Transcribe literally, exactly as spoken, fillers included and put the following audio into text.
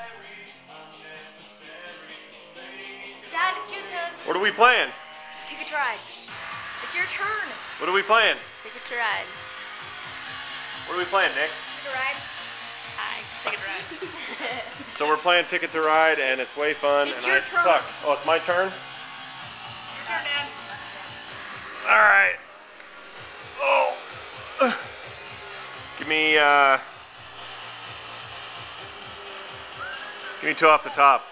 Dad, it's your turn. What are we playing? Ticket to Ride. It's your turn. What are we playing? Ticket to Ride. What are we playing, Nick? Ticket to Ride. Hi, Ticket to Ride. So we're playing Ticket to Ride, and it's way fun, It's and your I turn. suck. Oh, it's my turn? Your turn, Dad. All right. Oh. Give me, uh, give me two off the top.